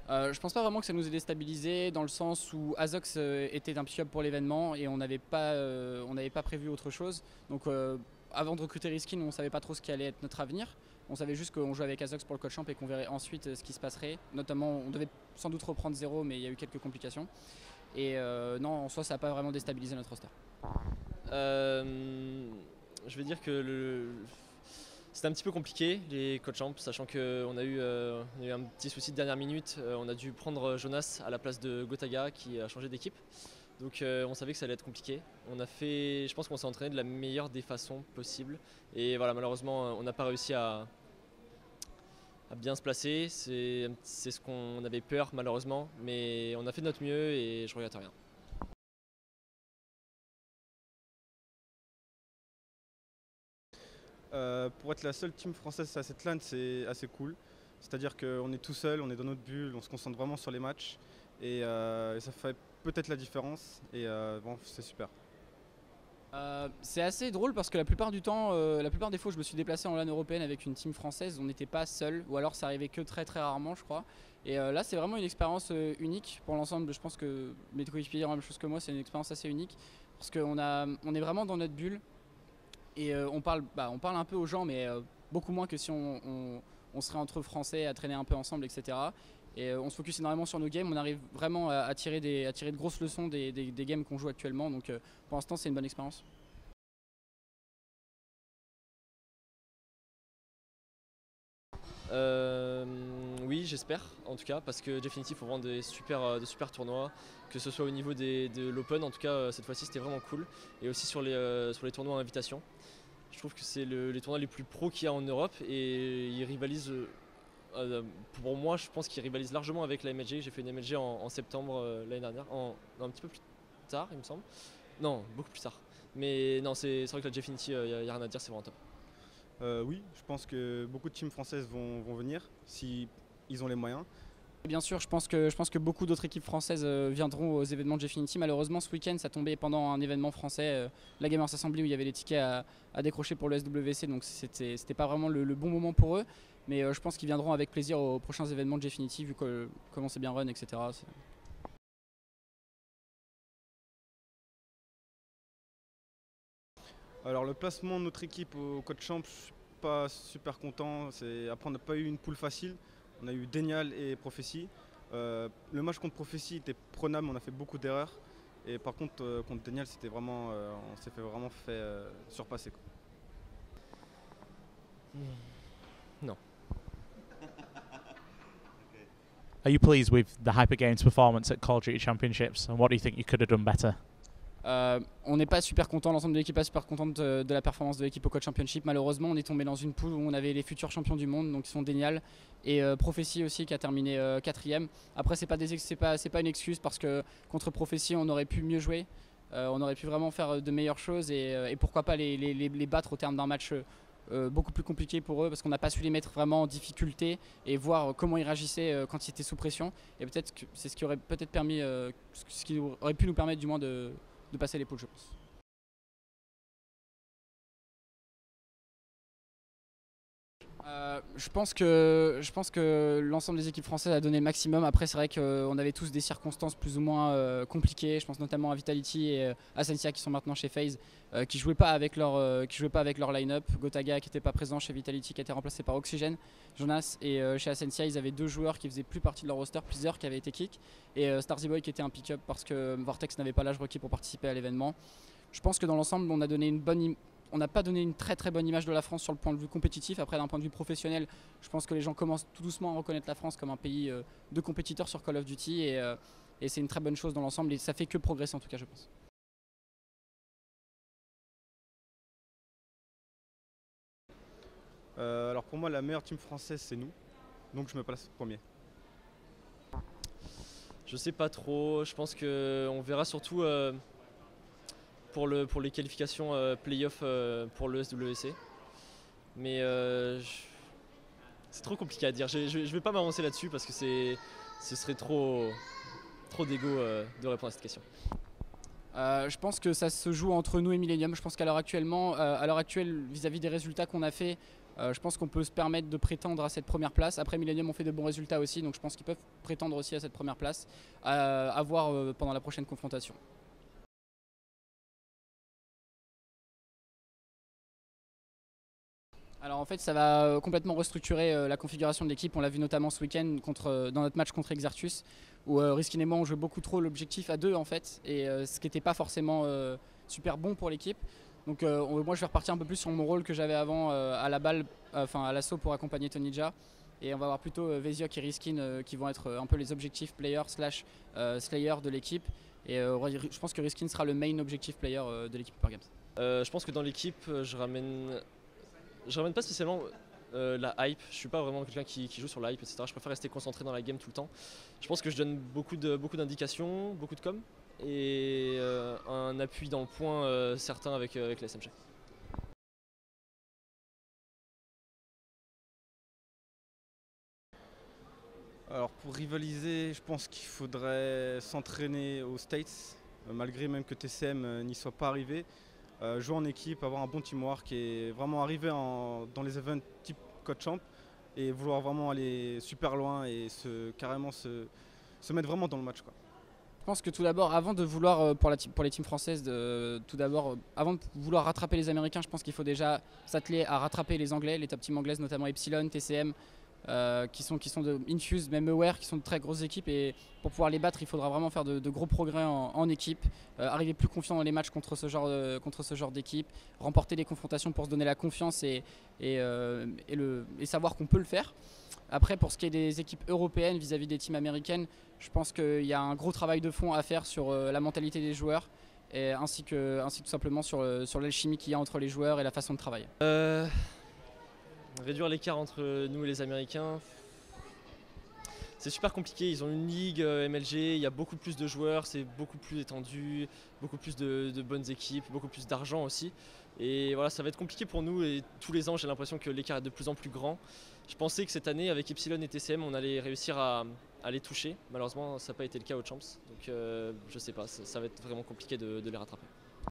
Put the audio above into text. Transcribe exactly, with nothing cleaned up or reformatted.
Euh, je pense pas vraiment que ça nous ait déstabilisé dans le sens où Azox euh, était un pick-up pour l'événement et on n'avait pas, euh, on n'avait pas prévu autre chose. Donc euh, avant de recruter Riskin, on savait pas trop ce qui allait être notre avenir. On savait juste qu'on jouait avec Azox pour le coach champ et qu'on verrait ensuite euh, ce qui se passerait. Notamment, on devait sans doute reprendre zéro, mais il y a eu quelques complications. Et euh, non, en soi, ça n'a pas vraiment déstabilisé notre roster. Euh, je vais dire que le, c'était un petit peu compliqué les coach champs, sachant qu'on a, euh, a eu un petit souci de dernière minute. Euh, on a dû prendre Jonas à la place de Gotaga qui a changé d'équipe. Donc euh, on savait que ça allait être compliqué. On a fait, je pense qu'on s'est entraîné de la meilleure des façons possibles. Et voilà, malheureusement, on n'a pas réussi à, à bien se placer. C'est ce qu'on avait peur malheureusement, mais on a fait de notre mieux et je regrette rien. Euh, pour être la seule team française à cette LAN, c'est assez cool. C'est-à-dire qu'on est tout seul, on est dans notre bulle, on se concentre vraiment sur les matchs et, euh, et ça fait peut-être la différence et euh, bon, c'est super. Euh, c'est assez drôle parce que la plupart du temps, euh, la plupart des fois où je me suis déplacé en LAN européenne avec une team française, on n'était pas seul ou alors ça arrivait que très très rarement je crois. Et euh, là c'est vraiment une expérience euh, unique pour l'ensemble. Je pense que mes coéquipiers diront la même chose que moi, c'est une expérience assez unique parce qu'on a, on est vraiment dans notre bulle et euh, on, parle, bah, on parle un peu aux gens mais euh, beaucoup moins que si on, on, on serait entre français à traîner un peu ensemble et cetera. Et euh, on se focus énormément sur nos games, on arrive vraiment à, à, tirer, des, à tirer de grosses leçons des, des, des games qu'on joue actuellement, donc euh, pour l'instant c'est une bonne expérience. Euh, oui, j'espère en tout cas, parce que Definitive font vraiment des super, de super tournois, que ce soit au niveau des, de l'Open, en tout cas cette fois-ci c'était vraiment cool, et aussi sur les, euh, sur les tournois à invitation. Je trouve que c'est le, les tournois les plus pros qu'il y a en Europe et ils rivalisent, euh, pour moi je pense qu'ils rivalisent largement avec la M L G. J'ai fait une M L G en, en septembre euh, l'année dernière, en, non, un petit peu plus tard il me semble, non beaucoup plus tard, mais non c'est vrai que la Definitive, il n'y a, a rien à dire, c'est vraiment top. Euh, oui, je pense que beaucoup de teams françaises vont, vont venir si ils ont les moyens. Bien sûr, je pense que, je pense que beaucoup d'autres équipes françaises euh, viendront aux événements de Gfinity. Malheureusement, ce week-end, ça tombait pendant un événement français, euh, la Gamers Assembly, où il y avait les tickets à, à décrocher pour le S W C, donc c'était pas vraiment le, le bon moment pour eux. Mais euh, je pense qu'ils viendront avec plaisir aux prochains événements de Gfinity, vu que, comment c'est bien run, et cetera. Alors le placement de notre équipe au coach champ, je suis pas super content. Après on n'a pas eu une poule facile, on a eu Denial et Prophecy. Euh, le match contre Prophecy était prenable, on a fait beaucoup d'erreurs. Et par contre euh, contre Denial, c'était vraiment, euh, on s'est fait vraiment fait euh, surpasser, quoi. Non. Are you pleased with the Hyper Games performance at Call of Duty Championships, and what do you think you could have done better? Euh, on n'est pas super content, l'ensemble de l'équipe n'est pas super contente de, de la performance de l'équipe au Code Championship. Malheureusement, on est tombé dans une poule où on avait les futurs champions du monde, donc ils sont Denial et euh, Prophecy aussi qui a terminé euh, quatrième. Après, c'est pas, pas, pas une excuse parce que contre Prophecy, on aurait pu mieux jouer, euh, on aurait pu vraiment faire de meilleures choses et, euh, et pourquoi pas les, les, les battre au terme d'un match euh, beaucoup plus compliqué pour eux parce qu'on n'a pas su les mettre vraiment en difficulté et voir comment ils réagissaient euh, quand ils étaient sous pression. Et peut-être que c'est ce qui aurait peut-être permis, euh, ce qui aurait pu nous permettre du moins de de passer les poules, je pense. Euh, je pense que, je pense que l'ensemble des équipes françaises a donné le maximum. Après, c'est vrai qu'on avait tous des circonstances plus ou moins euh, compliquées. Je pense notamment à Vitality et euh, à Sensia qui sont maintenant chez FaZe, euh, qui ne jouaient pas avec leur, euh, qui jouaient pas avec leur line-up. Gotaga qui n'était pas présent chez Vitality, qui a été remplacé par Oxygen, Jonas. Et euh, chez Asensia, ils avaient deux joueurs qui faisaient plus partie de leur roster, plusieurs qui avaient été kick. Et euh, Starzy Boy qui était un pick-up parce que Vortex n'avait pas l'âge requis pour participer à l'événement. Je pense que dans l'ensemble, on a donné une bonne on n'a pas donné une très très bonne image de la France sur le point de vue compétitif. Après, d'un point de vue professionnel, je pense que les gens commencent tout doucement à reconnaître la France comme un pays euh, de compétiteurs sur Call of Duty et, euh, et c'est une très bonne chose dans l'ensemble et ça fait que progresser en tout cas, je pense. Euh, alors pour moi, la meilleure team française, c'est nous. Donc je me place premier. Je sais pas trop, je pense qu'on verra surtout euh, pour, le, pour les qualifications euh, play-off euh, pour le S W C. Mais euh, c'est trop compliqué à dire, je, je, je vais pas m'avancer là-dessus parce que ce serait trop, trop d'égo euh, de répondre à cette question. Euh, je pense que ça se joue entre nous et Millennium. Je pense qu'à l'heure actuellement, euh, à l'heure actuelle, vis-à-vis des résultats qu'on a fait, Euh, je pense qu'on peut se permettre de prétendre à cette première place. Après, Millennium ont fait de bons résultats aussi, donc je pense qu'ils peuvent prétendre aussi à cette première place, à, à voir euh, pendant la prochaine confrontation. Alors en fait, ça va complètement restructurer euh, la configuration de l'équipe. On l'a vu notamment ce week-end contre, euh, dans notre match contre Exertus, où euh, Riskin et moi on jouait beaucoup trop l'objectif à deux en fait, et euh, ce qui n'était pas forcément euh, super bon pour l'équipe. Donc euh, on, moi je vais repartir un peu plus sur mon rôle que j'avais avant euh, à la balle, enfin à l'assaut pour accompagner Tonija. Et on va avoir plutôt euh, Veziok et Riskin euh, qui vont être euh, un peu les objectifs players slash euh, slayer de l'équipe. Et euh, je pense que Riskin sera le main objectif player euh, de l'équipe Hyper Games. Euh, je pense que dans l'équipe, je ramène, je ramène pas spécialement euh, la hype. Je suis pas vraiment quelqu'un qui, qui joue sur la hype, et cetera. Je préfère rester concentré dans la game tout le temps. Je pense que je donne beaucoup de beaucoup d'indications, beaucoup de com et euh, un appui dans le point euh, certain avec, euh, avec la S M G. Alors pour rivaliser, je pense qu'il faudrait s'entraîner aux States, euh, malgré même que T C M euh, n'y soit pas arrivé. Euh, jouer en équipe, avoir un bon teamwork et vraiment arriver en, dans les events type Code Champ et vouloir vraiment aller super loin et se, carrément se, se mettre vraiment dans le match, quoi. Je pense que tout d'abord, avant de vouloir, euh, pour, la, pour les teams françaises, de, tout d'abord, euh, avant de vouloir rattraper les Américains, je pense qu'il faut déjà s'atteler à rattraper les Anglais, les top teams anglaises, notamment Epsilon, T C M, euh, qui sont, qui sont de Infuse, même Aware, qui sont de très grosses équipes. Et pour pouvoir les battre, il faudra vraiment faire de, de gros progrès en, en équipe, euh, arriver plus confiant dans les matchs contre ce genre, de, contre ce genre d'équipe, remporter des confrontations pour se donner la confiance et, et, euh, et, le, et savoir qu'on peut le faire. Après, pour ce qui est des équipes européennes vis-à-vis des teams américaines, je pense qu'il y a un gros travail de fond à faire sur euh, la mentalité des joueurs, et ainsi, que, ainsi que tout simplement sur, euh, sur l'alchimie qu'il y a entre les joueurs et la façon de travailler. Euh, réduire l'écart entre nous et les Américains, c'est super compliqué. Ils ont une ligue euh, M L G, il y a beaucoup plus de joueurs, c'est beaucoup plus étendu, beaucoup plus de, de bonnes équipes, beaucoup plus d'argent aussi. Et voilà, ça va être compliqué pour nous et tous les ans j'ai l'impression que l'écart est de plus en plus grand. Je pensais que cette année avec Epsilon et T C M on allait réussir à, à les toucher. Malheureusement ça n'a pas été le cas aux Champs. Donc euh, je sais pas, ça, ça va être vraiment compliqué de, de les rattraper.